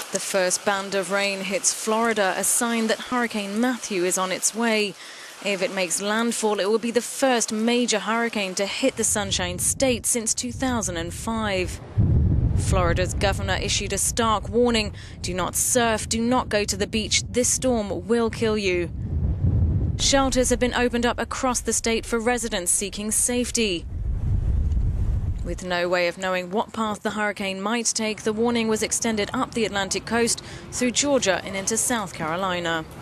The first band of rain hits Florida, a sign that Hurricane Matthew is on its way. If it makes landfall, it will be the first major hurricane to hit the Sunshine State since 2005. Florida's governor issued a stark warning: do not surf, do not go to the beach, this storm will kill you. Shelters have been opened up across the state for residents seeking safety. With no way of knowing what path the hurricane might take, the warning was extended up the Atlantic coast through Georgia and into South Carolina.